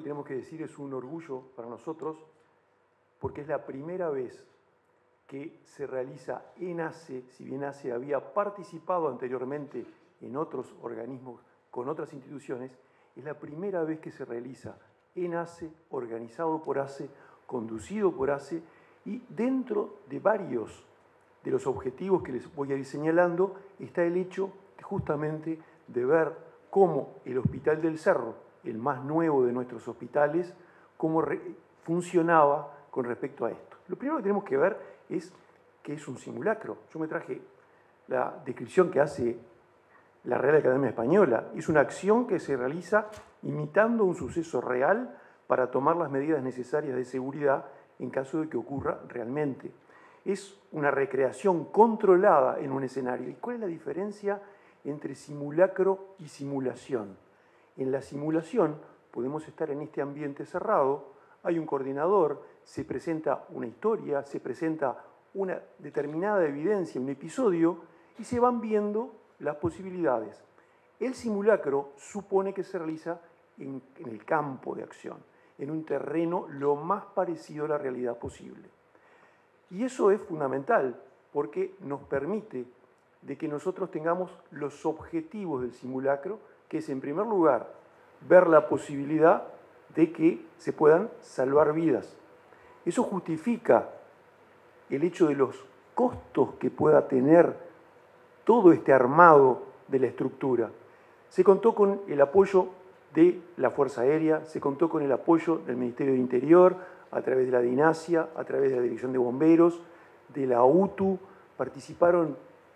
tenemos que decir, es un orgullo para nosotros, porque es la primera vez que se realiza en ACE, si bien ACE había participado anteriormente en otros organismos con otras instituciones, es la primera vez que se realiza en ACE, organizado por ACE, conducido por ACE, y dentro de varios de los objetivos que les voy a ir señalando está el hecho justamente de ver cómo el Hospital del Cerro, el más nuevo de nuestros hospitales, cómo funcionaba con respecto a esto. Lo primero que tenemos que ver es qué es un simulacro. Yo me traje la descripción que hace la Real Academia Española. Es una acción que se realiza imitando un suceso real para tomar las medidas necesarias de seguridad en caso de que ocurra realmente. Es una recreación controlada en un escenario. ¿Y cuál es la diferencia entre simulacro y simulación? En la simulación podemos estar en este ambiente cerrado, hay un coordinador, se presenta una historia, se presenta una determinada evidencia, un episodio, y se van viendo las posibilidades. El simulacro supone que se realiza en el campo de acción, en un terreno lo más parecido a la realidad posible. Y eso es fundamental porque nos permite de que nosotros tengamos los objetivos del simulacro, que es en primer lugar ver la posibilidad de que se puedan salvar vidas. Eso justifica el hecho de los costos que pueda tener todo este armado de la estructura. Se contó con el apoyo de la Fuerza Aérea, se contó con el apoyo del Ministerio de Interior, a través de la DINASIA, a través de la Dirección de Bomberos, de la UTU, participaron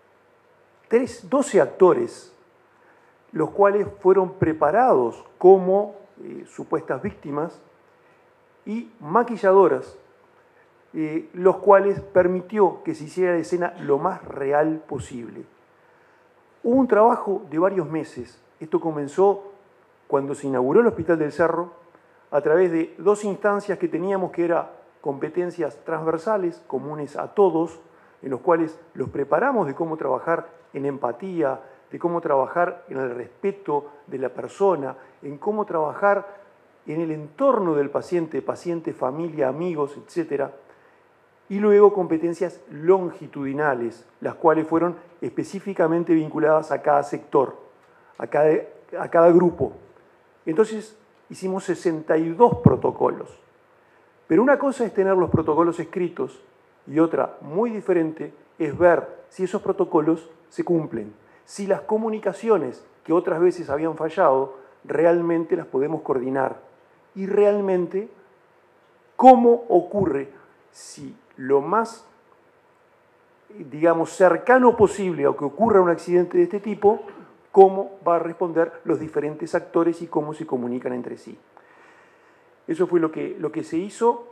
12 actores, los cuales fueron preparados como supuestas víctimas, y maquilladoras, los cuales permitió que se hiciera la escena lo más real posible. Hubo un trabajo de varios meses. Esto comenzó cuando se inauguró el Hospital del Cerro, a través de dos instancias que teníamos, que eran competencias transversales, comunes a todos, en los cuales los preparamos de cómo trabajar en empatía, de cómo trabajar en el respeto de la persona, en cómo trabajar en el entorno del paciente, familia, amigos, etc. Y luego competencias longitudinales, las cuales fueron específicamente vinculadas a cada sector, a cada grupo. Entonces hicimos 62 protocolos. Pero una cosa es tener los protocolos escritos y otra, muy diferente, es ver si esos protocolos se cumplen, si las comunicaciones que otras veces habían fallado realmente las podemos coordinar y realmente cómo ocurre si lo más, digamos, cercano posible a que ocurra un accidente de este tipo, cómo va a responder los diferentes actores y cómo se comunican entre sí. Eso fue lo que se hizo,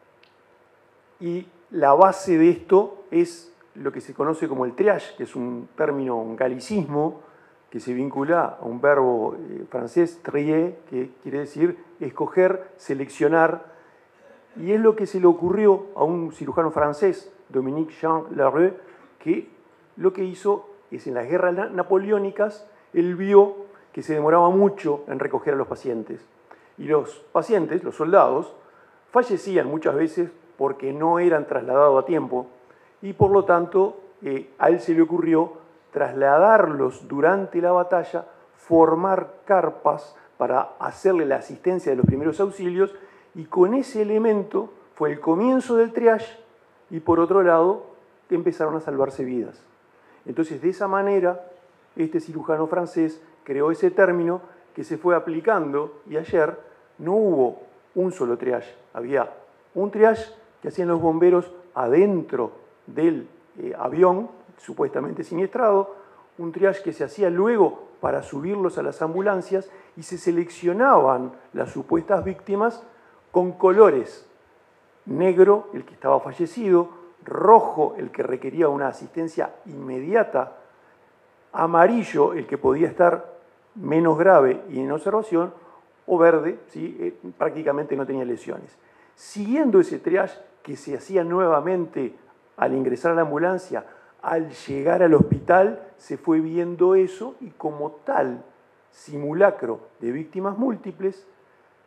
y la base de esto es lo que se conoce como el triage, que es un término, un galicismo, que se vincula a un verbo francés, trier, que quiere decir escoger, seleccionar, y es lo que se le ocurrió a un cirujano francés, Dominique Jean Larue, que lo que hizo es, en las guerras napoleónicas, él vio que se demoraba mucho en recoger a los pacientes. Y los pacientes, los soldados, fallecían muchas veces porque no eran trasladados a tiempo, y por lo tanto a él se le ocurrió trasladarlos durante la batalla, formar carpas para hacerle la asistencia de los primeros auxilios, y con ese elemento fue el comienzo del triage, y por otro lado empezaron a salvarse vidas. Entonces, de esa manera, este cirujano francés creó ese término que se fue aplicando, y ayer no hubo un solo triage, había un triage que hacían los bomberos adentro del avión supuestamente siniestrado, un triage que se hacía luego para subirlos a las ambulancias, y se seleccionaban las supuestas víctimas con colores: negro el que estaba fallecido, rojo el que requería una asistencia inmediata, amarillo el que podía estar menos grave y en observación, o verde, ¿sí? Prácticamente no tenía lesiones. Siguiendo ese triage que se hacía nuevamente al ingresar a la ambulancia, al llegar al hospital, se fue viendo eso, y como tal simulacro de víctimas múltiples,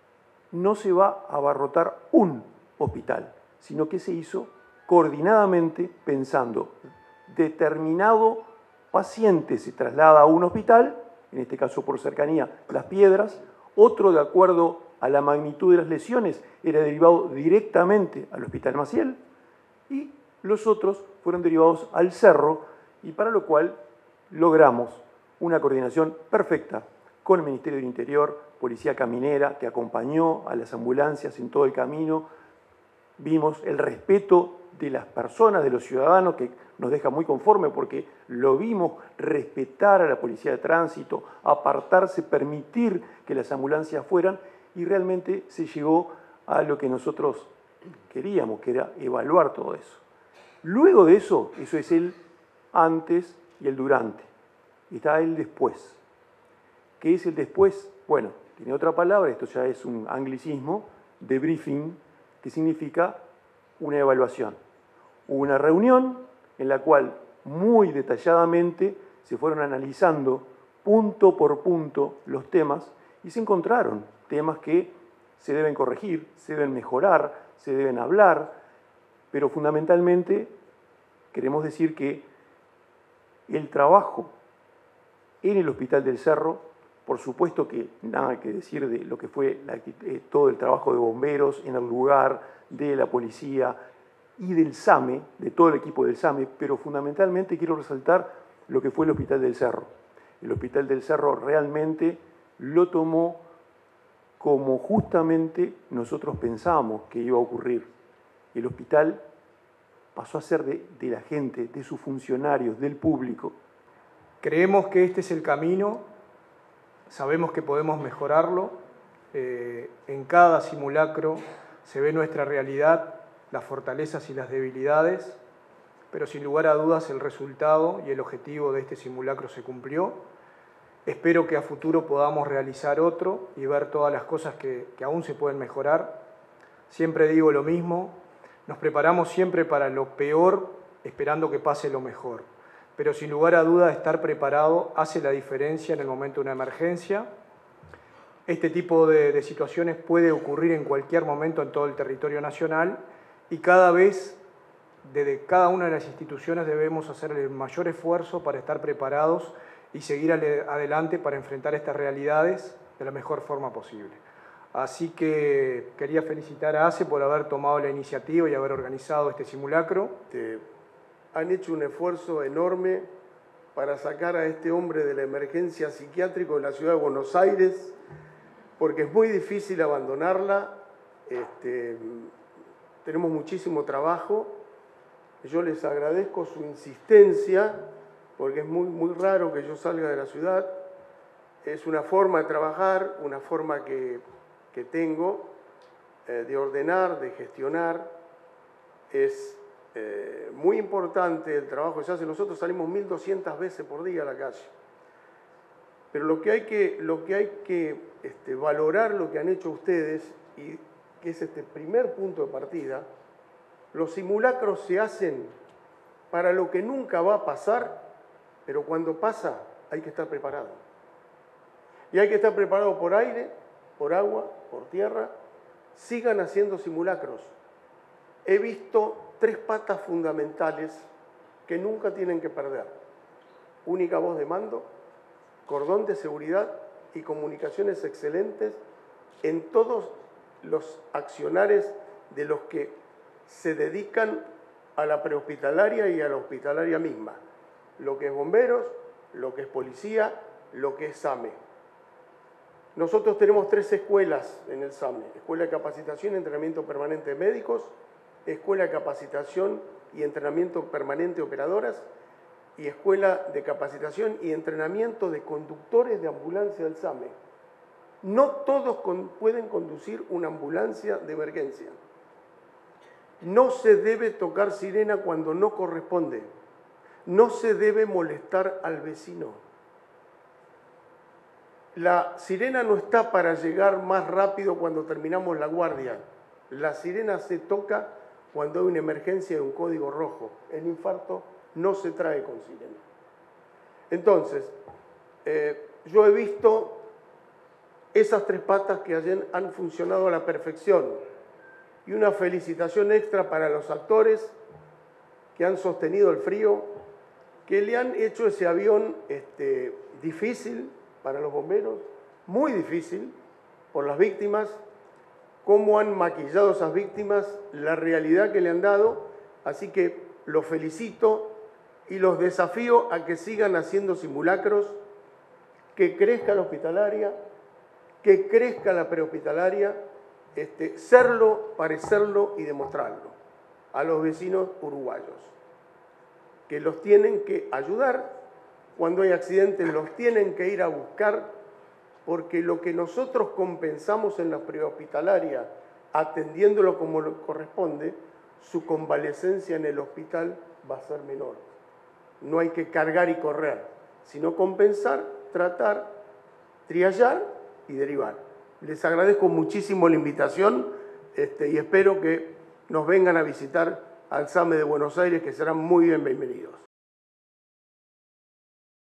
no se va a abarrotar un hospital, sino que se hizo coordinadamente pensando determinado paciente se traslada a un hospital, en este caso por cercanía Las Piedras, otro de acuerdo a la magnitud de las lesiones era derivado directamente al Hospital Maciel y los otros fueron derivados al Cerro y para lo cual logramos una coordinación perfecta con el Ministerio del Interior, Policía Caminera, que acompañó a las ambulancias en todo el camino. Vimos el respeto de las personas, de los ciudadanos, que nos deja muy conforme porque lo vimos respetar a la Policía de Tránsito, apartarse, permitir que las ambulancias fueran y realmente se llegó a lo que nosotros queríamos, que era evaluar todo eso. Luego de eso, eso es el antes y el durante. Está el después. ¿Qué es el después? Bueno, tiene otra palabra, esto ya es un anglicismo, debriefing, que significa una evaluación. Hubo una reunión en la cual muy detalladamente se fueron analizando punto por punto los temas y se encontraron temas que se deben corregir, se deben mejorar, se deben hablar, pero fundamentalmente queremos decir que el trabajo en el Hospital del Cerro, por supuesto que nada que decir de lo que fue todo el trabajo de bomberos en el lugar, de la policía y del SAME, de todo el equipo del SAME, pero fundamentalmente quiero resaltar lo que fue el Hospital del Cerro. El Hospital del Cerro realmente lo tomó como justamente nosotros pensábamos que iba a ocurrir. El hospital pasó a ser de la gente, de sus funcionarios, del público. Creemos que este es el camino, sabemos que podemos mejorarlo. En cada simulacro se ve nuestra realidad, las fortalezas y las debilidades, pero sin lugar a dudas el resultado y el objetivo de este simulacro se cumplió. Espero que a futuro podamos realizar otro y ver todas las cosas que aún se pueden mejorar. Siempre digo lo mismo, nos preparamos siempre para lo peor esperando que pase lo mejor. Pero sin lugar a duda estar preparado hace la diferencia en el momento de una emergencia. Este tipo de situaciones puede ocurrir en cualquier momento en todo el territorio nacional y cada vez desde cada una de las instituciones debemos hacer el mayor esfuerzo para estar preparados y seguir adelante para enfrentar estas realidades de la mejor forma posible. Así que quería felicitar a ACE por haber tomado la iniciativa y haber organizado este simulacro. Han hecho un esfuerzo enorme para sacar a este hombre de la emergencia psiquiátrica de la ciudad de Buenos Aires, porque es muy difícil abandonarla. Tenemos muchísimo trabajo. Yo les agradezco su insistencia, porque es muy raro que yo salga de la ciudad. Es una forma de trabajar, una forma que tengo de ordenar, de gestionar. Es muy importante el trabajo que se hace. Nosotros salimos 1200 veces por día a la calle. Pero lo que hay que valorar lo que han hecho ustedes, y que es este primer punto de partida, los simulacros se hacen para lo que nunca va a pasar, pero cuando pasa hay que estar preparado. Y hay que estar preparado por aire, por agua, por tierra. Sigan haciendo simulacros. He visto 3 patas fundamentales que nunca tienen que perder. Única voz de mando, cordón de seguridad y comunicaciones excelentes en todos los accionares de los que se dedican a la prehospitalaria y a la hospitalaria misma. Lo que es bomberos, lo que es policía, lo que es SAME. Nosotros tenemos 3 escuelas en el SAME. Escuela de Capacitación y Entrenamiento Permanente de Médicos, Escuela de Capacitación y Entrenamiento Permanente de Operadoras y Escuela de Capacitación y Entrenamiento de Conductores de Ambulancia del SAME. No todos pueden conducir una ambulancia de emergencia. No se debe tocar sirena cuando no corresponde. No se debe molestar al vecino. La sirena no está para llegar más rápido cuando terminamos la guardia. La sirena se toca cuando hay una emergencia de un código rojo. El infarto no se trae con sirena. Entonces, yo he visto esas tres patas que han funcionado a la perfección. Y una felicitación extra para los actores que han sostenido el frío, que le han hecho ese avión difícil para los bomberos, muy difícil por las víctimas, cómo han maquillado a esas víctimas, la realidad que le han dado. Así que los felicito y los desafío a que sigan haciendo simulacros, que crezca la hospitalaria, que crezca la prehospitalaria, serlo, parecerlo y demostrarlo a los vecinos uruguayos, que los tienen que ayudar cuando hay accidentes, los tienen que ir a buscar, porque lo que nosotros compensamos en la prehospitalaria, atendiéndolo como corresponde, su convalecencia en el hospital va a ser menor. No hay que cargar y correr, sino compensar, tratar, triallar y derivar. Les agradezco muchísimo la invitación y espero que nos vengan a visitar al SAME de Buenos Aires, que serán muy bienvenidos.